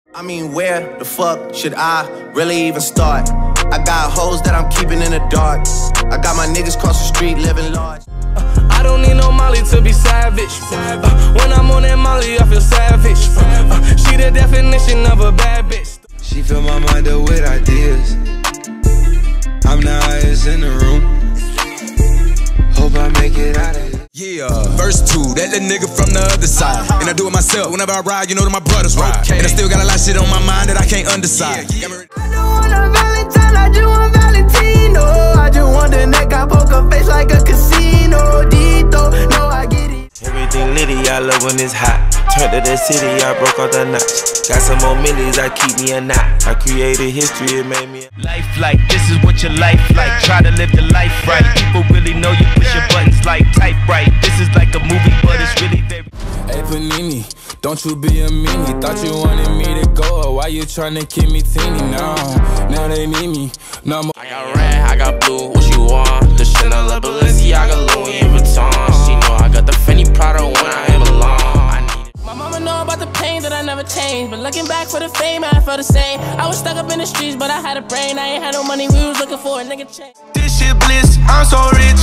I mean, where the fuck should I really even start? I got hoes that I'm keeping in the dark. I got my niggas cross the street living large. I don't need no Molly to be savage. When I'm on that Molly, I feel savage. She the definition of a bad bitch. She fill my mind up with ideas. I'm the highest in the room. Hope I make it out of here. Yeah, verse 2, that nigga from the other side. And I do it myself, whenever I ride, you know that my brothers ride. And I still got a lot of shit on my mind that I can't undecide. I don't want a Valentine, I just want Valentino. I just want the neck, I poke her face like a casino. Dito, no, I get it. Everything litty, I love when it's hot. Turned to the city, I broke all the knots. Got some more millies, I keep me a knot. I created history, it made me life like. This is what your life like. Try to live the life right. People really know you push your buttons like type right. This is like a movie, but it's really very. Hey Panini, don't you be a meanie. Thought you wanted me to go, why you tryna keep me teeny now? Now they need me, no more. I got red, I got blue, what you want? The Chanel, the Balenciaga, Louis Vuitton. She know I got the Fendi Prada when I belong. My mama know about the pain that I never changed, but looking back for the fame, I felt the same. I was stuck up in the streets, but I had a brain. I ain't had no money, we was looking for a nigga change. This shit bliss, I'm so rich.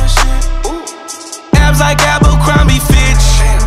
Abs like Abercrombie Fitch.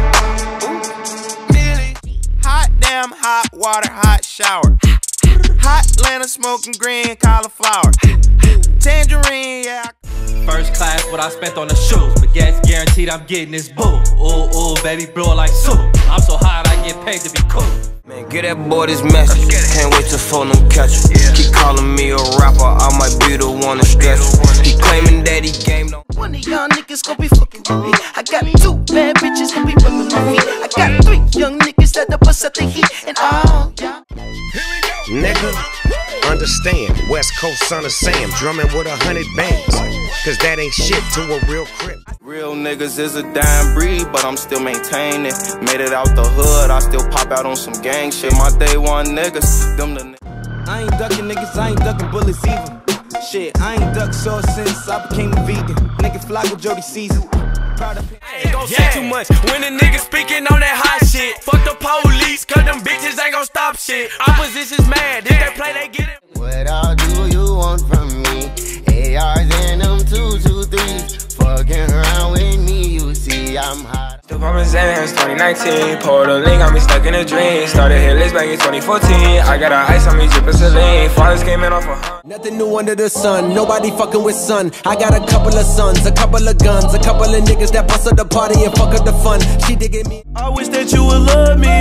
Hot damn, hot water, hot shower. Hot Atlanta smoking green cauliflower. Tangerine, yeah. First class, what I spent on the shoes, but gas guaranteed I'm getting this boo. Ooh, ooh, baby, blow like soup. I'm so hot, I get paid to be cool. Man, get that boy this message. Can't wait to phone him catch him. Keep calling me a rapper, I might be the one to stretch him. He claiming that he game no. One of y'all niggas gon' be fucking with me. I got 2 bad bitches gon' be women with me. I got 3 young niggas that the bust up the heat and all y'all. Nigga, understand, West Coast son of Sam, drumming with 100 bands. Cause that ain't shit to a real crip. Real niggas is a dying breed, but I'm still maintaining. Made it out the hood, I still pop out on some gang shit. My day one niggas, them the niggas. I ain't ducking niggas, I ain't ducking bullets either. Shit, I ain't ducked sauce since I became a vegan. Nigga fly with Jody Caesar. I ain't gon' say too much when a nigga speaking on that hot shit. Fuck the police, cause them bitches ain't gon' stop shit. Opposition's mad, if they play, they get it. What all do you want from me? ARs and them 223s. Fucking around with me, you see I'm hot. Still poppin' Xans, 2019. Poured a link, got me stuck in a dream. Started hit list back in 2014. I got a ice on me, drippin' saline. Fathers came in off a nothing new under the sun, nobody fucking with sun. I got a couple of sons, a couple of guns, a couple of niggas that bust up the party and fuck up the fun. She digging me. I wish that you would love me.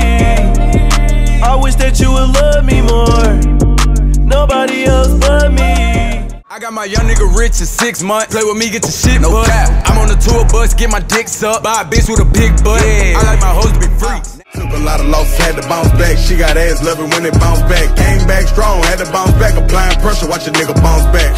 I wish that you would love me more. Nobody else but me. I got my young nigga rich in 6 months. Play with me, get your shit no cap. I'm on the tour bus, get my dicks up. Buy a bitch with a big butt. Yeah. I like my hoes to be freaks. Took a lot of losses, had to bounce back. She got ass loving when it bounce back. Came back strong, had to bounce back. Applying pressure, watch a nigga bounce back.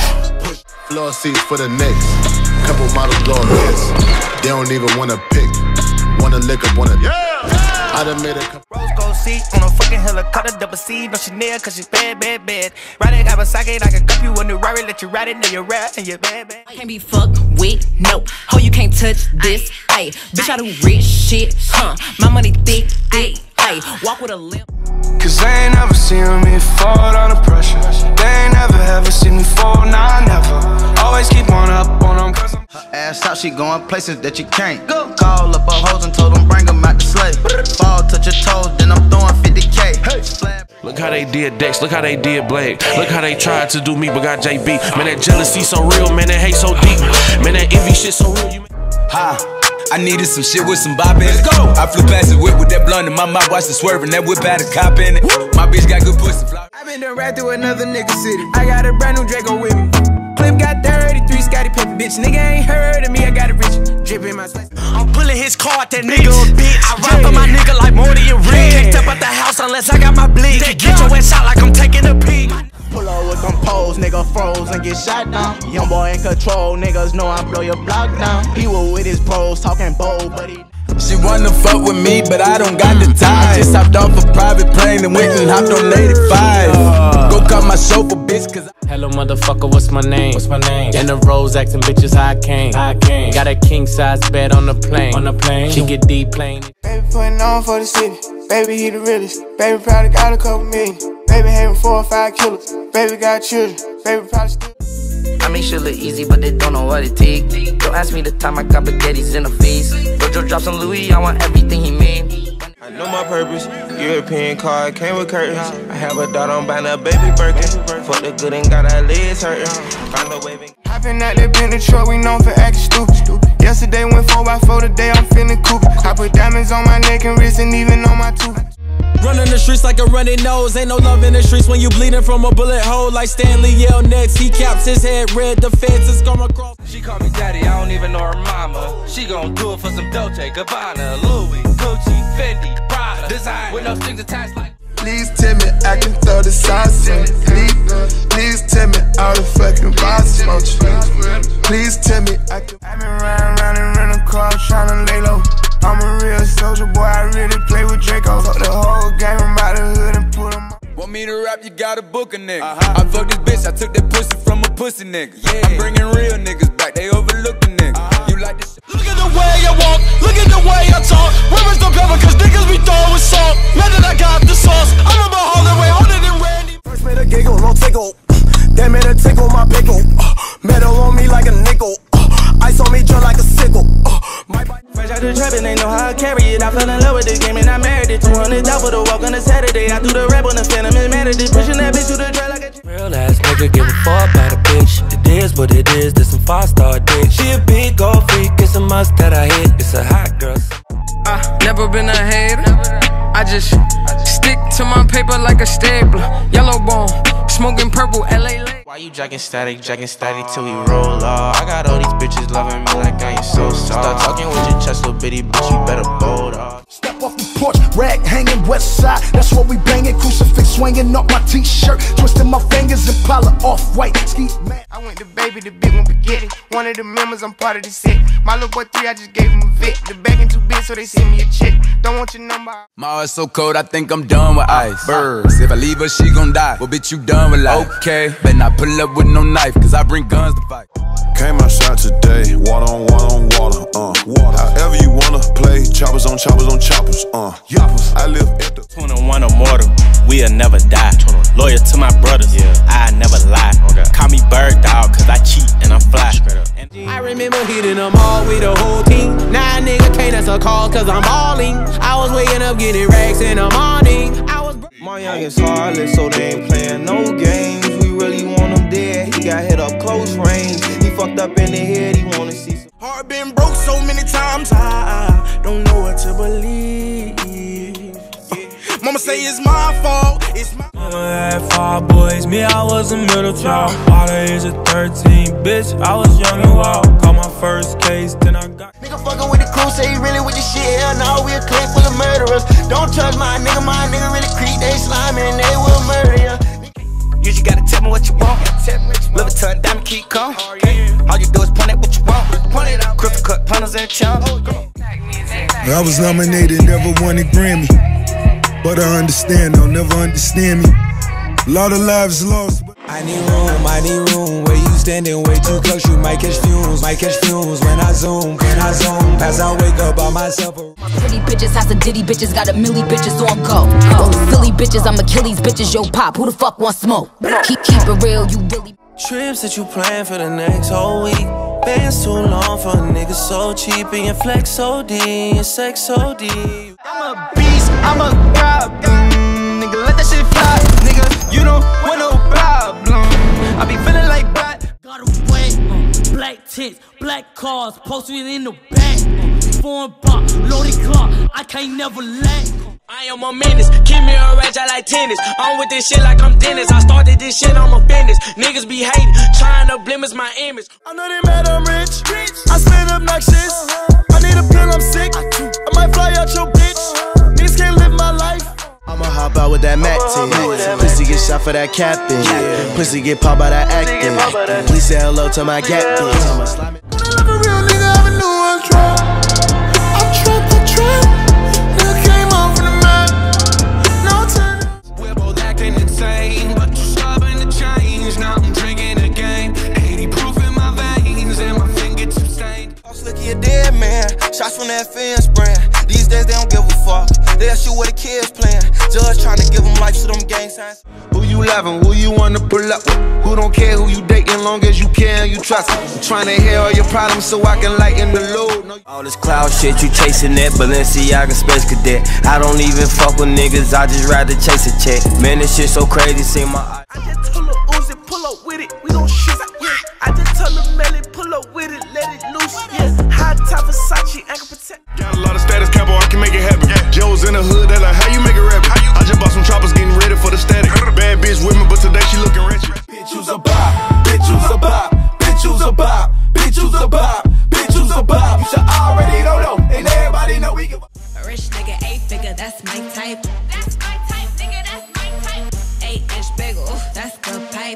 Floor seats for the Knicks. Couple models blowing hits. They don't even wanna pick. Wanna lick up, wanna. Yeah! I done made a couple. Rose gold seat on a fucking helicopter, double C, no Chanel, cause she's bad, bad, bad. Riding Kawasaki, I can cup you a new Rari, let you ride it, then you rap, and you're bad, bad. Can't be fucked with, nope. Ho, you can't touch this, ayy. Bitch, I do rich shit, huh? My money thick, thick, ayy. Walk with a limp. Cause they ain't never seen me fall under pressure. They ain't never ever seen me fall, nah, never. Always keep on up on them. Her ass out, she going places that you can't. Go. Call up her hoes and told them bring them out the slave. Fall, touch your toes, then I'm throwing 50K. Hey. Look how they did Dex, look how they did Blake. Look how they tried to do me but got JB. Man, that jealousy so real, man, that hate so deep. Man, that envy shit so real. You I needed some shit with some bop in it. Go. I flew past the whip with that blunt in my mouth, watched it swerving. That whip had a cop in it. My bitch got good pussy. I been done right through another nigga city. I got a brand new Draco with me. Clip got 33 Scotty Pippen, bitch. Nigga ain't heard of me, I got it rich. Drippin' my slice. I'm pulling his car, that nigga a bitch. I ride for my nigga like Morty and Red. Can't step out the house unless I got my bleed. Get your ass out like I'm taking a peek. Pull up with them poles, nigga froze and get shot down. Young boy in control, niggas know I blow your block down. He was with his bros, talking bold, but he... She wanna fuck with me, but I don't got the time. I just hopped off a private plane and went and hopped on 85. Go cut my chauffeur, bitch, cause hello, motherfucker, what's my name? What's my name? In the roads, acting bitches how I came. Got a king size bed on the plane. She get deep plane. Baby putting on for the city. Baby, he the realest. Baby, probably got a couple million. Baby, having 4 or 5 killers. Baby, got children. Baby, probably still. I make shit look easy, but they don't know what it take. Don't ask me the time I got spaghettis in the face. Jojo drops on Louis, I want everything he made. I know my purpose. European car came with curtains. I have a daughter, I'm buying a baby Birkin. Fuck the good and got our legs hurting. Find a waving. Hopping out that Bentley truck, we known for acting stupid. Yesterday went 4x4, today I'm feeling cool. I put diamonds on my neck and wrist and even on my tooth. Running the streets like a running nose. Ain't no love in the streets when you bleeding from a bullet hole. Like Stanley Yell next, he caps his head red. The fence is gonna cross. She call me daddy, I don't even know her mama. She gon' do it for some Dolce, Gabbana, Louis, Gucci, Fendi, Prada, design with no strings attached like. Please tell me I can throw the sauce on you. Please tell me all the fucking bosses want you. Please tell me I can. I've been riding around and renting cars tryna lay low. I'm a real soldier boy, I really play with Draco. Fuck the whole game, I'm out the hood and put them on. Want me to rap, you gotta book a nigga. I fucked this bitch, I took that pussy from a pussy nigga. I'm bringing real niggas back, they overlook the nigga. You like this shit? Look at the way I walk, look at the way I talk. Where is the pepper, cause niggas be throwing salt. Man, that I got the sauce, I'm about all the way older than Randy. First made a giggle, no tickle. Then made a tickle my pickle. Metal on me like a nickel. Ice on me just like a sickle. Fresh out the trap and they know how I carry it. I fell in love with this game and I married it. 200 for the walk on a Saturday. I threw the rap on the phantom and mad at it. Pushing that bitch to the trail like a Real ass nigga give a fuck about a bitch. It is what it is, this some 5-star dick. She a big gold freak, it's a must that I hit. It's a hot girl. Never been a hater. I just stick to my paper like a stapler. Yellow bone, smoking purple, LA. Why you jacking static till we roll off? I got all these bitches loving me like I ain't so soft. Start talking with your chest, little bitty bitch, you better bold off. Step off the porch, rag hanging west side. That's what we banging, crucifix swinging up my t-shirt, twisting my fingers and Impala off-white. Ski man. I went to baby, the big one spaghetti. One of the members, I'm part of the set. My little boy 3, I just gave him a Vic. The bag ain't too big, so they send me a check. Don't want your number. My heart's so cold, I think I'm done with ice. Birds, if I leave her, she gon' die. Well, bitch, you done with life. Okay, better not pull up with no knife, cause I bring guns to fight. Came outside today, water on water, water. However you wanna play, choppers on choppers. I live at the 21 immortal, we'll never die. Loyal to my brothers, I never lie. Call me bird dog, cause I cheat and I'm fly. I remember hitting them all with the whole team. Now a nigga can't answer calls cause I'm balling. I was waking up getting racks in the morning. My youngest heartless, so they ain't playing no games. We really want him dead, he got hit up close range. He fucked up in the head, he wanna see some. Heart been broke so many times, I don't know what to believe. Mama say it's my fault, it's my Mama had 5 boys, me I was a middle child. By the age of 13, bitch, I was young and wild. Got my first case, then I got Nigga fucking with the crew, say he really with the shit. Hell no, we a clique full of murderers. Don't trust my nigga really creep. They slime and they will murder ya. You just gotta tell me what you want. Love it till diamond keep calm. All you do is point at what you want. Crystal cut punters and chums. I was nominated, never won a Grammy. But I understand, they'll never understand me. A lot of lives lost. I need room, where you standing way too close, you might catch fumes when I zoom, pass out, wake up by myself. Pretty bitches, has a ditty bitches, got a milli bitches on go. Silly bitches, I'm Achilles bitches, yo pop, who the fuck wants smoke? Keep it real, you really. Trips that you plan for the next whole week. Bands too long for a nigga so cheap. And your flex so deep, your sex so deep. I'm a beast, I'm a problem. Nigga, let that shit fly. Nigga, you don't want no problem. I be feeling like bad. Got away, black tents, black cars, posted in the back. Foreign bar, loaded car, I can't never lack. I am a menace, keep me a ratchet like tennis. I'm with this shit like I'm Dennis. I started this shit, I'm a business. Niggas be hating, trying to blemish my image. I know they mad I'm rich, I spend obnoxious. I need a pill, I'm sick, I might fly out your bitch. Niggas can't live my life. I'ma hop out with that Mac team. Pussy get shot for that captain. Pussy get popped by that acting. Please say hello to my gap bitch. I'ma slime it. When I love a real nigga, I knew I was trap. I trap. Nigga came off in the map. No time. We're both acting insane, but you're stubborn to change. Now I'm drinking again. 80 proof in my veins and my fingertips stained. Look at your dead man. Shots from that fence, bro. friend. These days they don't give a fuck. They ask you where the kids playing. Judge trying to give them life to them gang signs. Who you loving, who you wanna pull up with? Who don't care who you dating, long as you care and you trust it. I'm trying to hear all your problems so I can lighten the load. All this cloud shit, you chasing that Balenciaga Space Cadet. I don't even fuck with niggas, I just rather chase a check. Man, this shit so crazy, see my eyes. I just told Lil Uzi, pull up with it, we gon' shoot, yeah. I just told Lil Melly, pull up with it, let it loose, yeah. High top Versace, ankle protect. Got a lot of status, capo, I can make it happen. Joe's in the hood, they like, how you make it rapping? I just bought some choppers, getting ready for the static. Bad bitch with me, but today she looking ratchet. Bitch, you's a bop, bitch, you's a bop, bitch, you's a bop, bitch, you's a bop, bitch, you's a bop. You should already know, and everybody know we give a rich nigga, 8-figure, that's my type. That's my type, nigga, that's my type. 8-inch bagel, that's the pipe.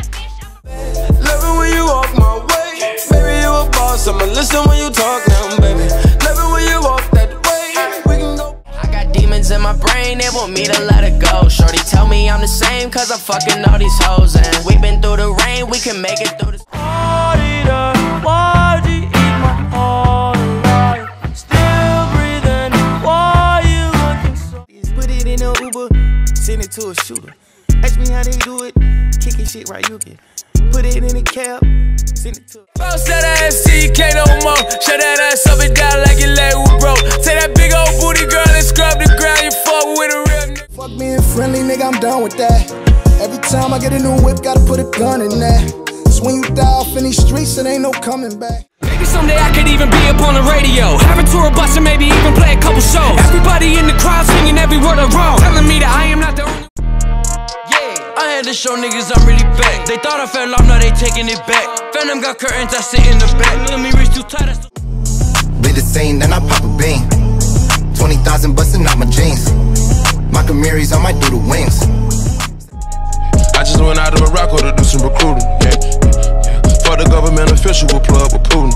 Love it when you walk my way. Baby, you a boss, I'ma listen when you talk now, baby. Love it when you walk that way. We can go. I got demons in my brain, they want me to let it go. Shorty tell me I'm the same, cause I'm fucking all these hoes. And we been through the rain, we can make it through this. Why'd you eat my heart alive? Still breathing, why you looking so? Put it in a Uber, send it to a shooter. Ask me how they do it, kicking shit right, you can. Put it in a cab, send it to Bounce that ass till you can't no more. Shut that ass up and down like your leg was broke. Take that big old booty girl and scrub the ground. You fuck with a real nigga. Fuck being friendly, nigga, I'm done with that. Every time I get a new whip, gotta put a gun in that. So when you die off in these streets, it ain't no coming back. Maybe someday I could even be up on the radio. Have a tour bus and maybe even play a couple shows. Everybody in the crowd singing every word I wrote, telling me that I am not the only. I had to show niggas I'm really back. They thought I fell off, now they taking it back. Phantom got curtains, I sit in the back. Let me reach too tight. Be the same, then I pop a bean. 20,000 busting out my jeans. My Camaris, I might do the wings. I just went out to Morocco to do some recruiting, yeah. For the government official, we'll plug with Putin,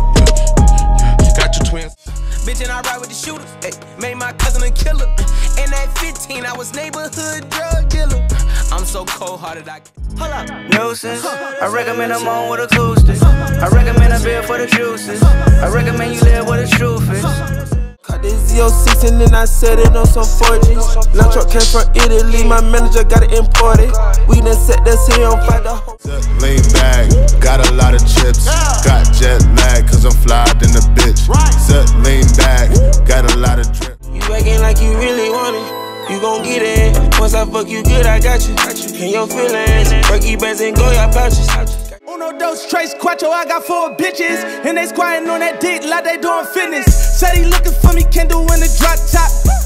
yeah. Got your twins. Bitch, and I ride with the shooters, ay. Made my cousin a killer. And at 15, I was neighborhood drug dealer. I'm so cold-hearted, hold up. Nuisance, I recommend I'm on with acoustics. I recommend a beer for the juices. I recommend you live where the truth is. Caught this Z06 and then I set it on some 4Gs. Now truck came from Italy, my manager got it imported. We done set this here on fire. Lean back, got a lot of chips. Got jet lag, cause I'm flyed in the bitch. Set lean back, got a lot of drip. You acting like you really want it. You gon' get it. Once I fuck you good, I got you. In your feelings, Berkey bands and Goya pouches. Uno, dos, tres, cuatro, I got 4 bitches. And they squatting on that dick like they doing fitness. Said he looking for me, can do in the drop top.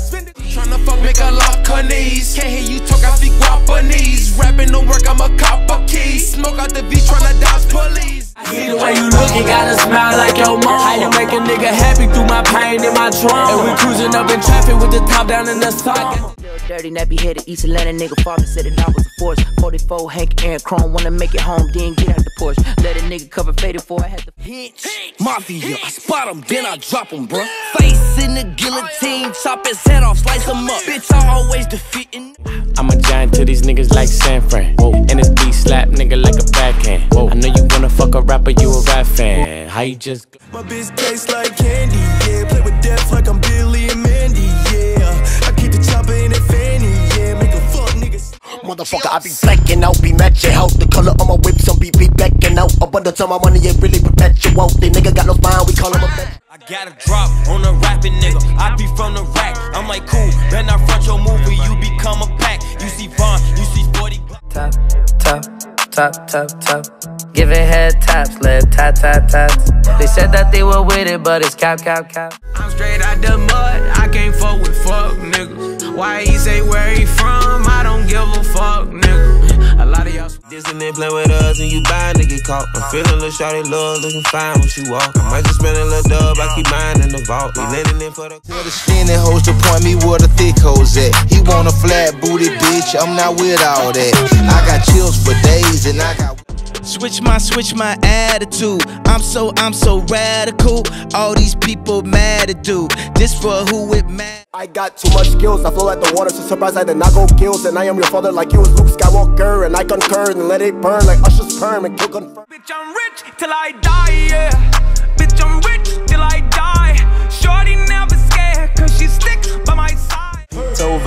Tryna fuck, make her lock her knees. Can't hear you talk, I speak Guapanese. Rapping no work, I'm a cop of keys. Smoke out the V, tryna dodge police. See the way you look, you gotta smile like your mom. How you make a nigga happy through my pain and my trauma. And we cruising up in traffic with the top down in the socket. Dirty, nappy headed East Atlanta nigga. Father said it, I was a force. 44 Hank Aaron Chrome, wanna make it home, then get out the Porsche. Let a nigga cover faded for I had the hinch. Mafia, I spot him, then I drop him, bruh. Face in the guillotine, chop his head off, slice him up. Bitch, I always defeating. I'm a giant to these niggas like San Fran. Whoa. And this beat slap nigga like a backhand. Whoa. I know you wanna fuck a rapper, you a rap fan. How you just my bitch tastes like candy, yeah. Play with death like I'm Billy and Mandy, yeah. I keep the chopper in that fanny, yeah. Make a fuck niggas. Motherfucker, I be blacking out, be matching out. The color on my whip, some be backing out. A bundle to my money, ain't really perpetual. They nigga got no spine, we call him a bitch. I got a drop on a rapping nigga. I be from the rack. I'm like cool, then I front your movie, you become a pack. You see Vaughn, you see 40. Top, top, top, top, top. Giving head taps, lip tap, tap, taps. They said that they were with it, but it's cap, cap, cap. I'm straight out the mud, I can't fuck with fuck niggas. Why he say where he from, I don't give a fuck nigga. A lot of y'all Disney they play with us and you bound to get caught. I'm feeling a shawty love, looking fine when she walk. I might just spend a little dub, I keep mine in the vault. We landing in for the skinny hoes to point me where the thick hoes at. He want a flat booty bitch, I'm not with all that. I got chills for days and I got switch my attitude. I'm so radical. All these people mad at do this for who it mad. I got too much skills, I flow like the water, so surprised I did not go kills. And I am your father like you was Luke Skywalker. And I concur and let it burn like Usher's perm and kill confirm. Bitch, I'm rich till I die, yeah. Bitch, I'm rich till I die. Shorty never scared,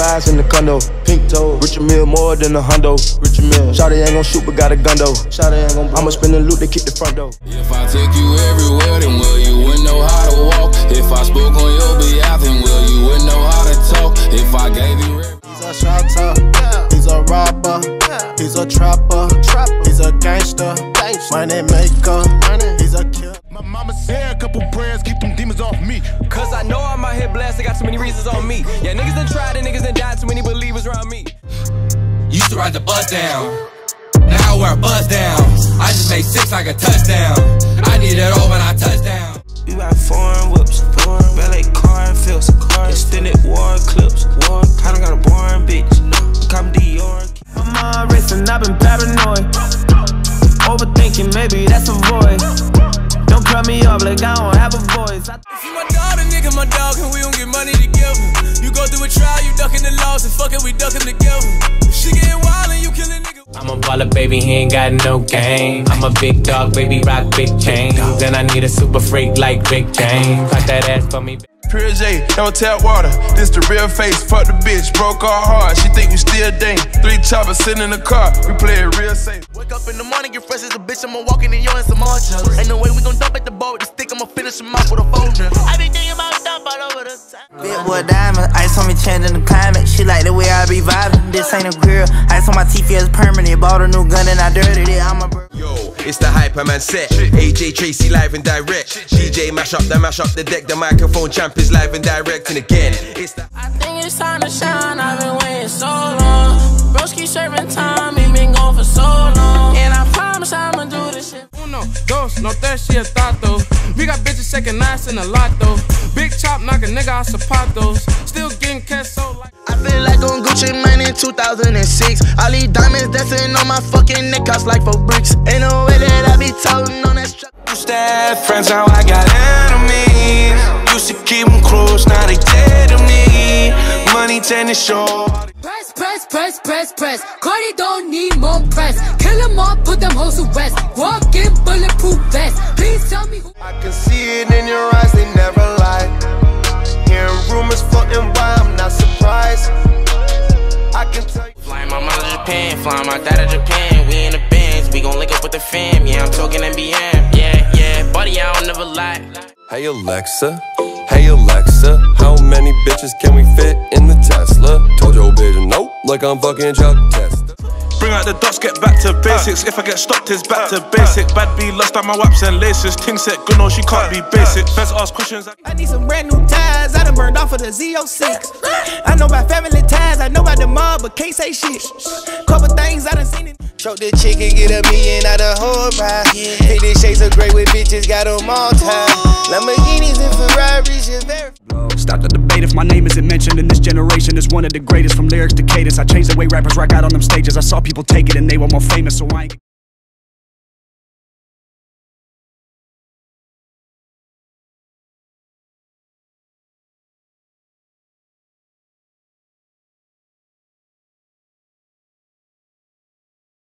eyes in the condo. Pink toes, Richard Mill more than a hundo. Richard Mill, Shawty ain't gon' shoot but got a gun though. Shawty ain't gon' I'ma spin the loot, they keep the front door. If I took you everywhere, then well, you wouldn't know how to walk. If I spoke on your behalf, then well, you wouldn't know how to talk. If I gave you he's a shotter, he's a robber, he's a trapper, he's a gangster, money maker, he's a killer. My mama said a couple prayers, keep them demons off me. Cause I know I'm out here blessed, I got too many reasons on me. Yeah, niggas done tried and niggas done died, too many believers around me. Used to ride the bus down, now I wear a buzz down. I just made 6 like a touchdown. I need it all when I touch down. We ride foreign whips, valet car and fields, extended war clips. I done got a boring bitch, come Dior. I'm on wrist and I've been paranoid. Overthinking, maybe that's a void. Don't cut me off like I don't have a voice. See my dog, the nigga my dog, and we don't get money together. You go through a trial, you ducking the laws, and fuck it, we ducking together. If she getting wild and you killing nigga. I'm a baller, baby, he ain't got no game. I'm a big dog, baby, rock big chains. Then I need a super freak like Rick James. Got that ass for me. Pure J, don't tap water. This the real face. Fuck the bitch, broke our heart. She think we still dang. 3 choppers sitting in the car. We play it real safe. Wake up in the morning, get fresh as a bitch. I'ma walk in and yo and some more jealous. Ain't no way we gon' dump at the boat with the stick. I'ma finish him off with a folder. I be thinking about dump all over the time. Big boy diamond, ice on me changing the climate. She like the way I be vibing. This ain't a grill. Ice on my teeth feels permanent. Bought a new gun and I dirtied it. I'm a bird. Yo, it's the Hyperman set. AJ Tracy live and direct. DJ mash up the deck. The microphone champ is live and direct. And again, it's the I think it's time to shine, I've been waiting so long. Broski serving time, he been gone for so long. And I promise I'ma do this shit. Uno, dos, no tres, she a tato. We got bitches shaking ass in a lot though. Big chop knock a nigga out zapatos. Still getting cash so like I feel like on Gucci Mane in 2006. All these diamonds dancing on my fucking neck, cost like 4 bricks. Ain't no way that I be toting on that strap. Used to have friends, now I got enemies. Used to keep them close, now they dead to me. Money tennis show. Press, press, press, press, press. Cardi don't need more press. Kill them all, put them hoes to rest. Walk in bulletproof vest. Please tell me who. I can see it in your eyes, they never lie. Hearing rumors floating by, I'm not surprised. I can tell you. Flying my mother to Japan, flying my dad to Japan. We in the bands, we gon' link up with the fam. Yeah, I'm talking NBM. Yeah, yeah, buddy, I don't never lie. Hey Alexa, how many bitches can we fit in the Tesla? Told your bitch nope, like I'm fucking Chuck Testa. Bring out the dots, get back to basics. If I get stopped, it's back to basic. Bad B lost on my waps and laces. Ting said good, no, she can't be basic. Feds ask questions. I need some brand new ties, I done burned off of the Z06. I know about family ties, I know about the mob, but can't say shit. Couple things I done seen it. Choke the chicken, get $1 million out of whole ride. Fitted shades of gray with bitches, got them all tied. Lamborghinis and Ferraris, you very. Stop the debate if my name isn't mentioned in this generation. Is one of the greatest from lyrics to cadence. I changed the way rappers rock out on them stages. I saw people take it and they were more famous, so I ain't